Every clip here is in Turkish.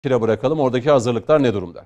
Kire bırakalım. Oradaki hazırlıklar ne durumda?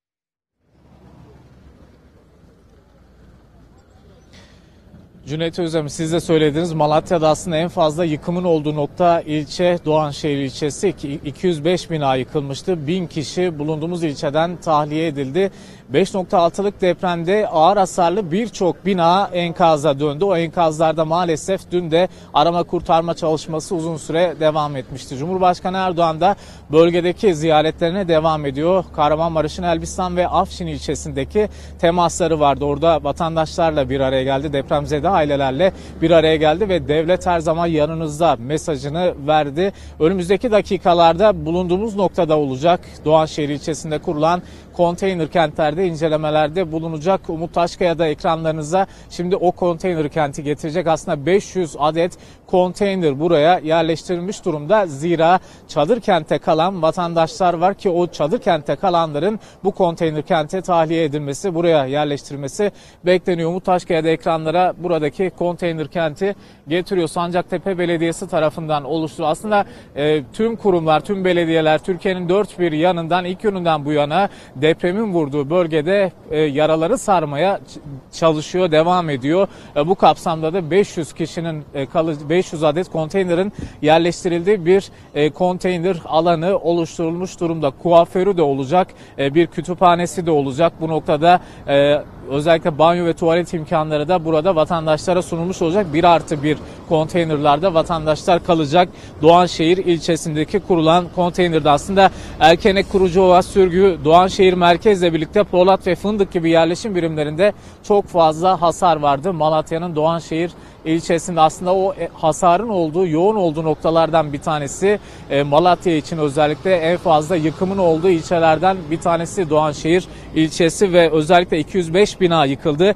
Cüneyt Özdemir, siz de söylediniz, Malatya'da aslında en fazla yıkımın olduğu nokta ilçe Doğanşehir ilçesi. 205 bina yıkılmıştı. 1000 kişi bulunduğumuz ilçeden tahliye edildi. 5.6'lık depremde ağır hasarlı birçok bina enkaza döndü. O enkazlarda maalesef dün de arama kurtarma çalışması uzun süre devam etmişti. Cumhurbaşkanı Erdoğan da bölgedeki ziyaretlerine devam ediyor. Kahramanmaraş'ın Elbistan ve Afşin ilçesindeki temasları vardı. Orada vatandaşlarla bir araya geldi. Depremzede ailelerle bir araya geldi ve devlet her zaman yanınızda mesajını verdi. Önümüzdeki dakikalarda bulunduğumuz noktada olacak. Doğanşehir ilçesinde kurulan konteyner kentlerde incelemelerde bulunacak. Umut Taşkaya da ekranlarınıza şimdi o konteyner kenti getirecek. Aslında 500 adet konteyner buraya yerleştirilmiş durumda. Zira çadır kente kalan vatandaşlar var ki o çadır kente kalanların bu konteyner kente tahliye edilmesi, buraya yerleştirilmesi bekleniyor. Umut Taşkaya da ekranlara buradaki konteyner kenti getiriyor. Sancaktepe Belediyesi tarafından oluşturuyor. Aslında tüm kurumlar, tüm belediyeler Türkiye'nin dört bir yanından ilk gününden bu yana depremin vurduğu bölgede yaraları sarmaya çalışıyor, devam ediyor. Bu kapsamda da 500 kişinin 500 adet konteynerin yerleştirildiği bir konteyner alanı oluşturulmuş durumda. Kuaförü de olacak, bir kütüphanesi de olacak. Bu noktada özellikle banyo ve tuvalet imkanları da burada vatandaşlara sunulmuş olacak. 1+1 konteynerlarda vatandaşlar kalacak. Doğanşehir ilçesindeki kurulan konteynerde aslında Erkenek, Kurucuova, Sürgü, Doğanşehir merkezle birlikte Polat ve Fındık gibi yerleşim birimlerinde çok fazla hasar vardı. Malatya'nın Doğanşehir ilçesinde aslında o hasarın olduğu, yoğun olduğu noktalardan bir tanesi. Malatya için özellikle en fazla yıkımın olduğu ilçelerden bir tanesi Doğanşehir ilçesi ve özellikle 205 bina yıkıldı.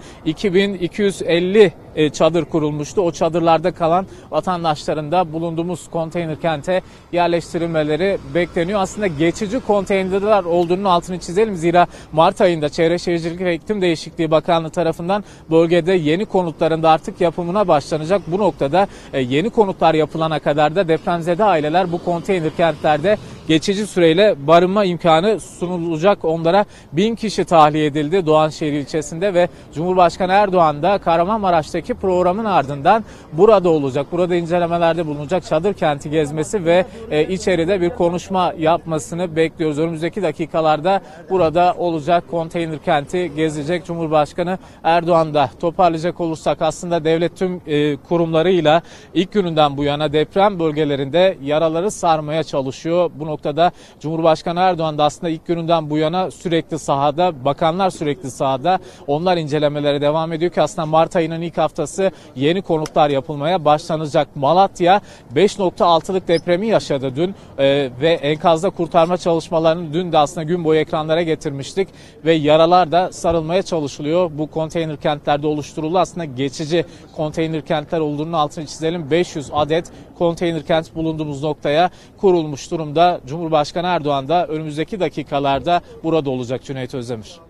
2250 çadır kurulmuştu. O çadırlarda kalan vatandaşların da bulunduğumuz konteyner kente yerleştirilmeleri bekleniyor. Aslında geçici konteynerler olduğunun altını çizelim. Zira Mart ayında Çevre Şehircilik ve İklim Değişikliği Bakanlığı tarafından bölgede yeni konutların da artık yapımına başlanacak. Bu noktada yeni konutlar yapılana kadar da depremzede aileler bu konteyner kentlerde geçici süreyle barınma imkanı sunulacak. Onlara 1000 kişi tahliye edildi Doğanşehir ilçesinde ve Cumhurbaşkanı Erdoğan da Kahramanmaraş'taki programın ardından burada olacak. Burada incelemelerde bulunacak, çadır kenti gezmesi ve içeride bir konuşma yapmasını bekliyoruz. Önümüzdeki dakikalarda burada olacak, konteyner kenti gezecek Cumhurbaşkanı Erdoğan da. Toparlayacak olursak aslında devlet tüm kurumlarıyla ilk gününden bu yana deprem bölgelerinde yaraları sarmaya çalışıyor. Bu noktada Cumhurbaşkanı Erdoğan da aslında ilk gününden bu yana sürekli sahada, bakanlar sürekli sahada. Onlar incelemelere devam ediyor ki aslında Mart ayının ilk haftası yeni konutlar yapılmaya başlanacak. Malatya 5.6'lık depremi yaşadı dün ve enkazda kurtarma çalışmalarını dün de aslında gün boyu ekranlara getirmiştik ve yaralar da sarılmaya çalışılıyor. Bu konteyner kentlerde oluşturuldu. Aslında geçici konteyner kentler olduğunun altını çizelim. 500 adet konteyner kent bulunduğumuz noktaya kurulmuş durumda. Cumhurbaşkanı Erdoğan da önümüzdeki dakikalarda burada olacak Cüneyt Özdemir.